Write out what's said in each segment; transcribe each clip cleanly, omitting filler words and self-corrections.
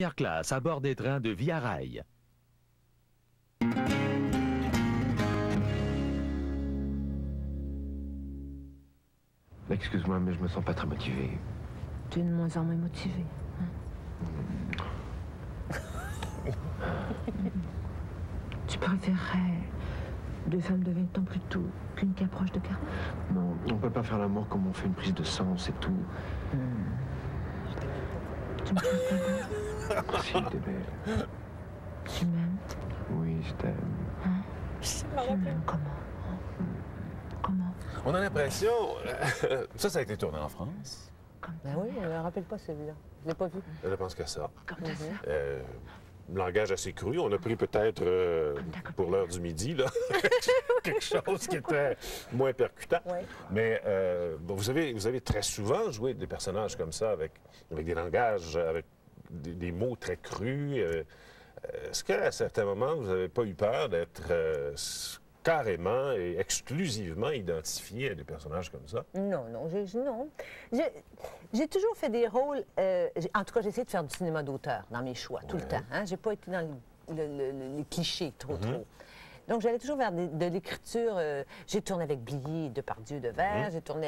Première classe à bord des trains de Via Rail. Excuse-moi, mais je me sens pas très motivé. Tu es de moins en moins motivé. Tu préférerais deux femmes de 20 ans plus tôt qu'une qui approche de 40? Non, on peut pas faire l'amour comme on fait une prise de sang, c'est tout. Tu me trouves pas belle? Si, t'es belle. Tu m'aimes? Oui, je t'aime. Tu m'aimes comment? Comment? On a l'impression... ça a été tourné en France. Comme Ben oui, je ne me rappelle pas celui-là. Je ne l'ai pas vu. Je pense que ça. Comme ta sœur. Langage assez cru. On a pris peut-être, pour l'heure du midi, là, quelque chose qui était moins percutant. Ouais. Mais bon, vous avez très souvent joué des personnages comme ça, avec des langages, avec des mots très crus. Est-ce qu'à certains moments, vous n'avez pas eu peur d'être carrément et exclusivement identifié à des personnages comme ça? Non, non, non. J'ai toujours fait des rôles... en tout cas, j'ai essayé de faire du cinéma d'auteur dans mes choix, tout le temps. Hein? J'ai pas été dans les clichés trop. Donc, j'allais toujours vers de l'écriture. J'ai tourné avec Blier, Depardieu, Devers. J'ai tourné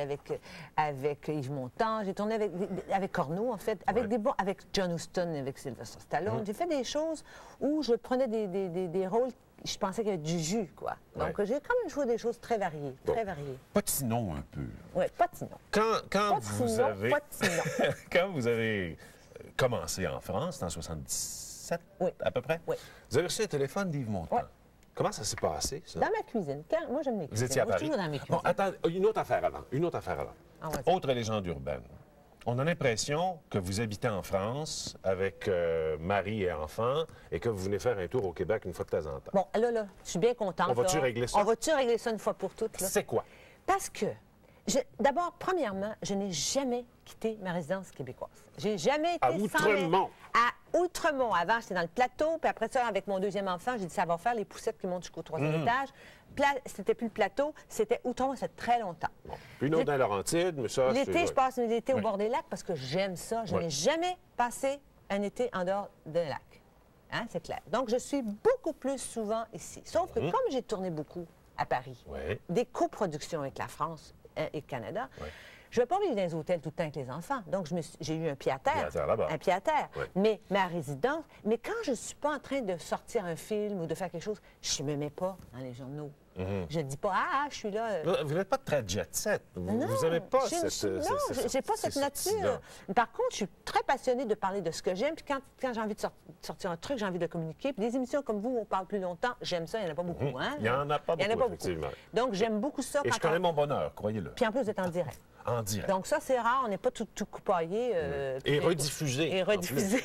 avec Yves Montand. J'ai tourné avec Corneau, en fait. Avec John Huston, avec Sylvester Stallone. J'ai fait des choses où je prenais des rôles... Je pensais qu'il y avait du jus, quoi. Donc, j'ai quand même joué des choses très variées, très variées. Patinons un peu. Oui, patinons. Quand vous avez... Patinons. Quand vous avez commencé en France, en 77, à peu près, vous avez reçu un téléphone d'Yves Montand. Comment ça s'est passé, ça? Dans ma cuisine. Moi, j'aime les cuisines. Vous étiez à Paris? Toujours dans mes cuisines. Bon, attends, une autre affaire avant. Ah, vas-y. Autre légende urbaine. On a l'impression que vous habitez en France avec mari et enfants et que vous venez faire un tour au Québec une fois de temps en temps. Bon, là, je suis bien contente. On va-tu régler ça? On va-tu régler ça une fois pour toutes, là? C'est quoi? Parce que, d'abord, premièrement, je n'ai jamais quitté ma résidence québécoise. J'ai jamais été À Outremont. À Outremont. Avant, j'étais dans le plateau, puis après ça, avec mon deuxième enfant, j'ai dit, ça va faire les poussettes qui montent jusqu'au troisième étage. C'était plus le plateau, c'était Outremont, c'était très longtemps. Bon. Puis une autre dans Laurentides, mais ça... L'été, je passe l'été au bord des lacs parce que j'aime ça. Je n'ai jamais passé un été en dehors d'un lac. Hein, c'est clair. Donc, je suis beaucoup plus souvent ici. Sauf que comme j'ai tourné beaucoup à Paris, des coproductions avec la France et le Canada, je ne vais pas vivre dans les hôtels tout le temps avec les enfants. Donc, j'ai eu un pied à terre. Un pied à terre. Mais ma résidence... Mais quand je ne suis pas en train de sortir un film ou de faire quelque chose, je ne me mets pas dans les journaux. Je ne dis pas, je suis là... Vous n'êtes pas très jet-set. Vous n'avez pas cette... Non, je n'ai pas cette nature. Par contre, je suis très passionnée de parler de ce que j'aime. Puis quand j'ai envie de sortir un truc, j'ai envie de communiquer. Puis des émissions comme vous, où on parle plus longtemps, j'aime ça. Il n'y en a pas beaucoup, hein? Il n'y en a pas beaucoup, effectivement. Donc, j'aime beaucoup ça. Et je connais mon bonheur, croyez-le. Puis en plus, vous êtes en direct. En direct. Donc ça, c'est rare. On n'est pas tout coupaillé. Et rediffusé. Et rediffusé.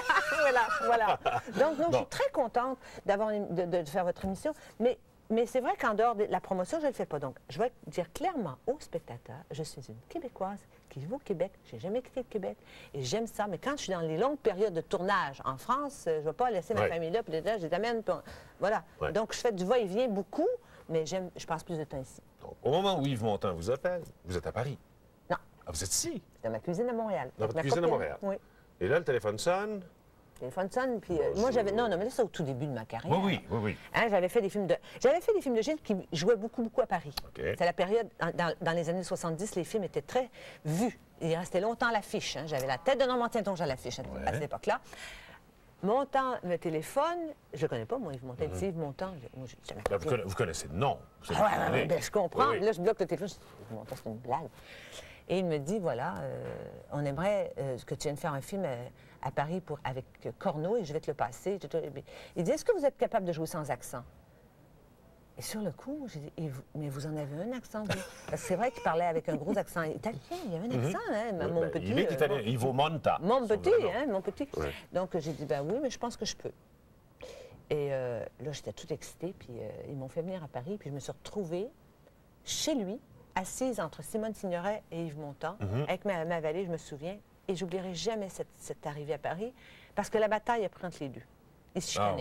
voilà. Donc, non, je suis très contente de faire votre émission. Mais c'est vrai qu'en dehors de la promotion, je ne le fais pas. Donc, je vais dire clairement aux spectateurs, je suis une Québécoise qui vit au Québec. Je n'ai jamais quitté le Québec et j'aime ça. Mais quand je suis dans les longues périodes de tournage en France, je ne vais pas laisser ma famille là, puis là, je les amène. Voilà. Donc, je fais du va-et-vient beaucoup, mais je passe plus de temps ici. Donc, au moment où Yves Montand vous appelle, vous êtes à Paris. Non. Ah, vous êtes ici? Dans ma cuisine à Montréal. Dans votre cuisine à Montréal? Oui. Et là, le téléphone sonne? Le téléphone sonne, puis moi, j'avais... Non, mais là, c'est au tout début de ma carrière. Oui. Hein, j'avais fait des films de Gilles qui jouaient beaucoup à Paris. C'est la période, dans les années 70, les films étaient très vus. Ils restaient longtemps à l'affiche. Hein. J'avais la tête de Normand Tintonge à l'affiche à cette époque-là. Montand me téléphone, je ne connais pas, moi, Yves Montand. Yves Montand, moi, j'ai jamais... Vous connaissez le nom. Je comprends. Là, je bloque le téléphone. Je dis, Yves Montand, c'est une blague. Et il me dit, voilà, on aimerait que tu viennes faire un film à Paris avec Corneau et je vais te le passer. Il dit, est-ce que vous êtes capable de jouer sans accent? Et sur le coup, j'ai dit, mais vous en avez un accent, vous? Parce que c'est vrai qu'il parlait avec un gros accent italien. Il y avait un accent, hein, mon petit. Il est italien, Ivo Monta. Mon petit. Donc, j'ai dit, ben oui, mais je pense que je peux. Et là, j'étais toute excitée, puis ils m'ont fait venir à Paris, puis je me suis retrouvée chez lui, assise entre Simone Signoret et Yves Montand, avec ma vallée, je me souviens, et j'oublierai jamais cette arrivée à Paris, parce que la bataille a pris entre les deux. Ils se chicanaient.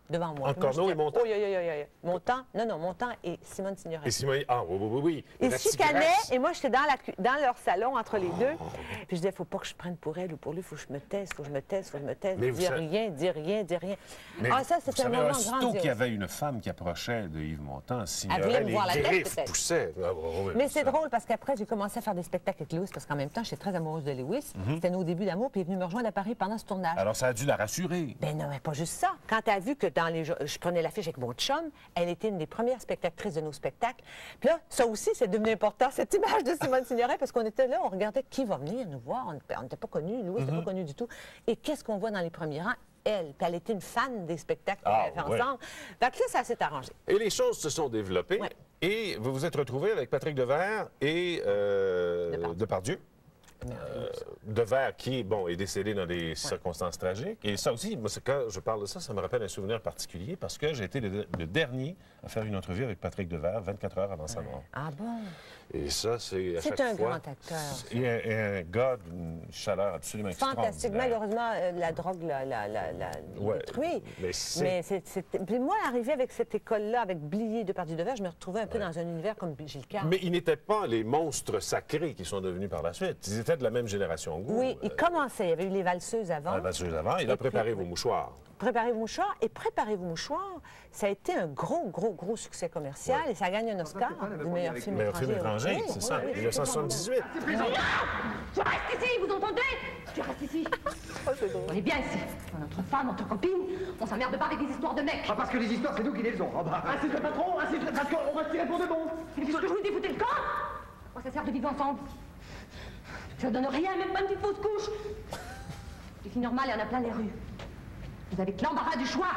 devant moi. Encore non et Montand? Oui. Montand, non, Montand et Simone Signoret. Et Simone, oui. Ils La chicanaient, tigresse. et moi, j'étais dans leur salon, entre les deux. Puis je disais, faut pas que je prenne pour elle ou pour lui, faut que je me taise, faut que je me taise. Mais vous Dis savez- rien, dis rien. Mais Ça, vous c'était un savez, moment aussitôt grandiose. qu'il y avait une femme qui approchait de Yves Montand, Elle voulait me les voir la tête, griffes peut-être. poussaient. Ah, oui, Mais c'est ça. drôle parce qu'après, j'ai commencé à faire des spectacles avec Louis parce qu'en même temps, j'étais très amoureuse de Louis. Mhm. C'était nos débuts d'amour, puis il est venu me rejoindre à Paris pendant ce tournage. Alors, ça a dû la rassurer. Ben non, mais pas juste ça. Quand elle a vu que je prenais l'affiche avec mon chum, elle était une des premières spectatrices de nos spectacles. Puis là, ça aussi, c'est devenu important, cette image de Simone Signoret, parce qu'on était là, on regardait qui va venir nous voir. On n'était pas connus, Louis n'était pas connu du tout. Et qu'est-ce qu'on voit dans les premiers rangs? Elle. Puis elle était une fan des spectacles qu'on avait fait ouais. ensemble. Fait que là, ça s'est arrangé. Et les choses se sont développées. Ouais. Et vous vous êtes retrouvé avec Patrick Devers et Depardieu. Devers qui, est décédé dans des circonstances tragiques. Et ça aussi, moi, quand je parle de ça, ça me rappelle un souvenir particulier parce que j'ai été le dernier à faire une entrevue avec Patrick Devers 24 heures avant sa mort. Ah bon? Et ça, c'est à C'est chaque un fois... grand acteur. Et un gars d'une chaleur absolument Fantastique. extraordinaire. Malheureusement, la drogue l'a Ouais, détruit. mais c'est- Puis moi, arrivé avec cette école-là, avec Blier, Depardieu, Devers, je me retrouvais un peu dans un univers comme Gilles Carle. Mais ils n'étaient pas les monstres sacrés qui sont devenus par la suite. Ils étaient de la même génération que vous. Oui, il commençait. Il y avait eu les valseuses avant. Ah, avant, il a Et puis, préparé vos oui. mouchoirs. Préparez vos mouchoirs. Et Préparez vos mouchoirs, ça a été un gros succès commercial. Et ça a gagné un Oscar du meilleur film Meilleur film étranger, Oui, c'est ça, oui, 1978. Tu restes ici, vous entendez? Tu restes ici. On est bien ici. Notre femme, notre copine, on s'emmerde pas avec des histoires de mecs. Ah, parce que les histoires, c'est nous qui les faisons. Ainsi le patron, parce qu'on va se tirer pour de bon. Mais qu'est-ce que je vous dis, foutez le camp? Moi, ça sert de vivre ensemble. Ça donne rien, même pas une petite fausse couche. Les filles normales, il y en a plein les rues. Vous avez que l'embarras du choix.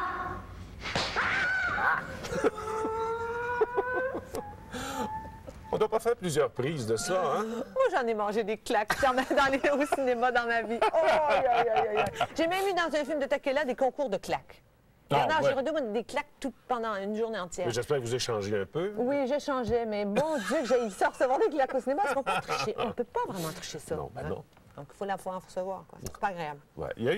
On ne doit pas faire plusieurs prises de ça, hein? Moi, j'en ai mangé des claques au cinéma dans ma vie. Oh, aïe, aïe, aïe, aïe. J'ai même eu dans un film de Takela des concours de claques. Ah, J'ai ouais. redonné des claques pendant une journée entière. Mais j'espère que vous échangez un peu. Oui, j'ai changé, mais bon Dieu, que j'ai ça recevoir des claques au cinéma, parce qu'on peut tricher. On ne peut pas vraiment tricher ça. Non, ben hein. non. Donc, il faut la fois en recevoir, quoi. C'est pas agréable. Ouais. Il y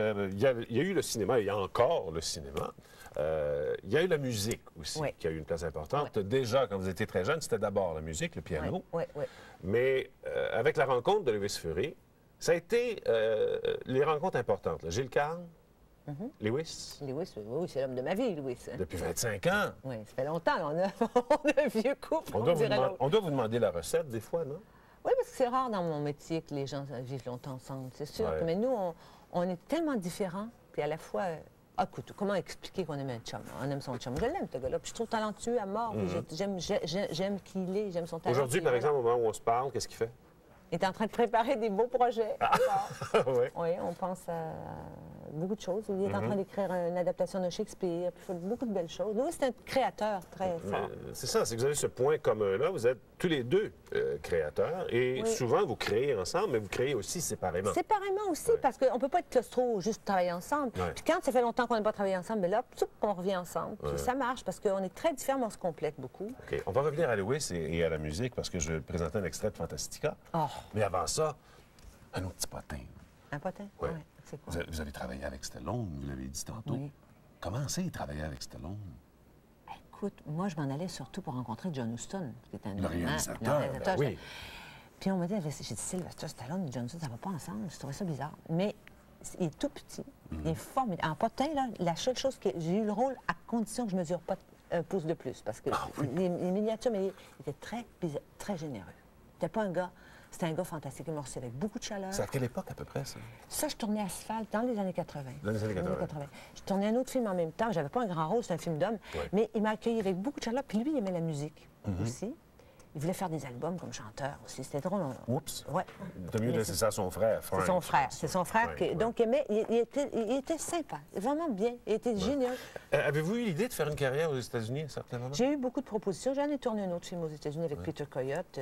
a eu le cinéma, il y a encore le cinéma. Il y a eu la musique aussi, Oui. qui a eu une place importante. Déjà, quand vous étiez très jeune, c'était d'abord la musique, le piano. Oui. Mais avec la rencontre de Louis Fury, ça a été les rencontres importantes. Là. Gilles Carle, Lewis, Louis, oui, c'est l'homme de ma vie, Louis. depuis 25 ans. Oui, ça fait longtemps. On a un vieux couple, On doit dirait l'autre. on doit vous demander la recette des fois, non? Oui, parce que c'est rare dans mon métier que les gens vivent longtemps ensemble, c'est sûr. Ouais. Mais nous, on est tellement différents, puis à la fois... écoute, comment expliquer qu'on aime un chum? On aime son chum. Je l'aime, ce gars-là. Puis je trouve talentueux à mort. Puis j'aime qui il est, j'aime son talent. Aujourd'hui, puis par voilà. exemple, au moment où on se parle, qu'est-ce qu'il fait? Il est en train de préparer des beaux projets. encore. Oui. Oui, on pense à beaucoup de choses. Il est en train d'écrire une adaptation de Shakespeare, puis il fait beaucoup de belles choses. Louis, c'est un créateur très fort. C'est ça, c'est que vous avez ce point commun-là. Vous êtes tous les deux créateurs et Oui. souvent vous créez ensemble, mais vous créez aussi séparément. Séparément aussi, parce qu'on ne peut pas être claustro, juste travailler ensemble. Ouais. Puis quand ça fait longtemps qu'on n'a pas travaillé ensemble, bien là, on revient ensemble. Puis ça marche, parce qu'on est très différents, mais on se complète beaucoup. OK. On va revenir à Lewis et à la musique parce que je vais présenter un extrait de Fantastica. Oh. Mais avant ça, un autre petit potin. Un potin? Ouais. Ouais. C'est quoi? Vous avez travaillé avec Stallone, vous l'avez dit tantôt. Oui. Comment c'est travailler avec Stallone? Écoute, moi, je m'en allais surtout pour rencontrer John Huston, qui est un Le réalisateur, ben oui. Puis on m'a dit, j'ai dit, Sylvester Stallone et John Huston, ça va pas ensemble. Je trouvais ça bizarre. Mais il est tout petit, il est formidable. En potin, là, la seule chose que j'ai eu le rôle à condition que je ne mesure pas un pouce de plus, parce que les miniatures, mais il était très généreux. C'était pas un gars... C'était un gars fantastique. Il m'a reçu avec beaucoup de chaleur. C'est à quelle époque à peu près, ça? Ça, je tournais Asphalte dans les années 80. Dans les années 80. Je tournais un autre film en même temps. J'avais pas un grand rôle, c'était un film d'homme. Ouais. Mais il m'a accueilli avec beaucoup de chaleur. Puis lui, il aimait la musique aussi. Il voulait faire des albums comme chanteur aussi. C'était drôle. Oups. Ouais. T'as mieux de laisser ça à son frère, Frank. C'est son frère. C'est son frère. Ouais, ouais. Donc, il était sympa. Vraiment bien. Il était génial. Avez-vous eu l'idée de faire une carrière aux États-Unis à un certain moment? J'ai eu beaucoup de propositions. J'en ai tourné un autre film aux États-Unis avec Peter Coyote.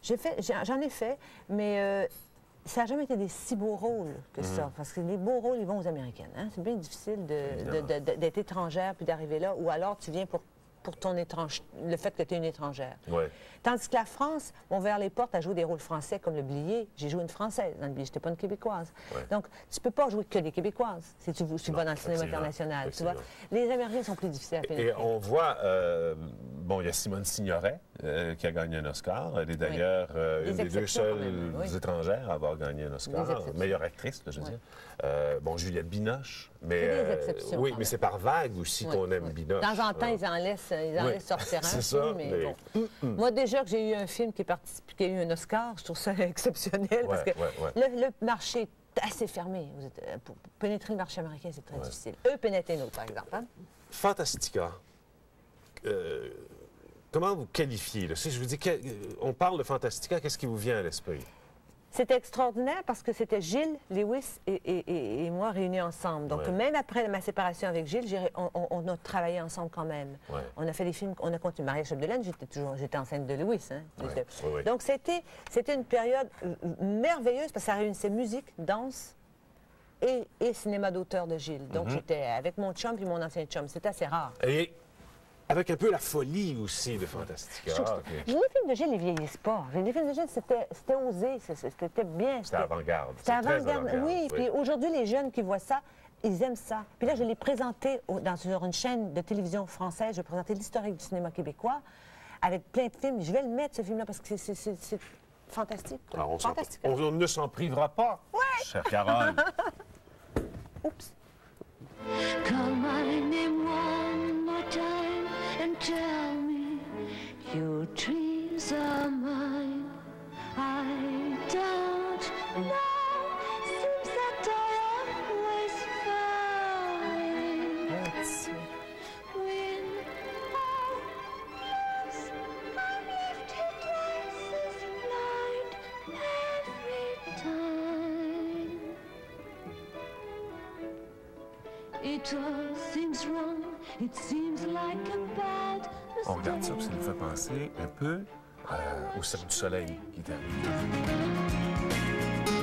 J'en ai fait, mais ça n'a jamais été des si beaux rôles que ça. Parce que les beaux rôles, ils vont aux Américaines. Hein? C'est bien difficile d'être étrangère puis d'arriver là. Ou alors, tu viens pour pour le fait que tu es une étrangère. Ouais. Tandis que la France m'a ouvert les portes à jouer des rôles français comme le Blier. J'ai joué une Française dans le Blier, je n'étais pas une Québécoise. Ouais. Donc, tu ne peux pas jouer que des Québécoises si tu vas dans le cinéma international. Tu vois? Les Américains sont plus difficiles à pénétrer. Et on voit, bon, il y a Simone Signoret qui a gagné un Oscar. Elle est d'ailleurs une des 2 seules étrangères à avoir gagné un Oscar. Meilleure actrice, là, je veux dire. Bon, Juliette Binoche. Mais, des exceptions. Oui, mais c'est par vague aussi qu'on aime Binoche. De temps en temps, ils en laissent sortir un. C'est ça. Mais bon. Moi, déjà que j'ai eu un film qui a eu un Oscar, je trouve ça exceptionnel parce que le marché est assez fermé. Pour pénétrer le marché américain, c'est très difficile. Eux pénétrent nous, par exemple. Hein? Fantastica. Comment vous qualifiez? Là? Si je vous dis on parle de Fantastica, qu'est-ce qui vous vient à l'esprit? C'était extraordinaire parce que c'était Gilles, Lewis et moi réunis ensemble. Donc, même après ma séparation avec Gilles, on a travaillé ensemble quand même. Ouais. On a fait des films, on a continué. Maria Chapdelaine, j'étais enceinte de Lewis. Hein? Ouais. Donc, c'était une période merveilleuse parce que ça réunissait musique, danse et cinéma d'auteur de Gilles. Donc, j'étais avec mon chum puis mon ancien chum. C'était assez rare. Et avec un peu la folie aussi de Fantastica. Les films de Gilles, ils vieillissent pas. Les films de Gilles, c'était osé, c'était bien. C'était avant-garde. C'était avant-garde, oui. Puis aujourd'hui, les jeunes qui voient ça, ils aiment ça. Puis là, je l'ai présenté sur une chaîne de télévision française. Je vais présenter l'historique du cinéma québécois avec plein de films. Je vais le mettre, ce film-là, parce que c'est fantastique. Alors, on ne s'en privera pas, chère Carole. Oups. Call my name one more time and tell me your dreams are mine. I don't know, seems that I always find when all loves I'm left twice as blind every time. It all seems wrong, it seems like a bad mistake. On regarde ça, puis ça nous fait penser un peu au Cirque du Soleil qui est arrivé.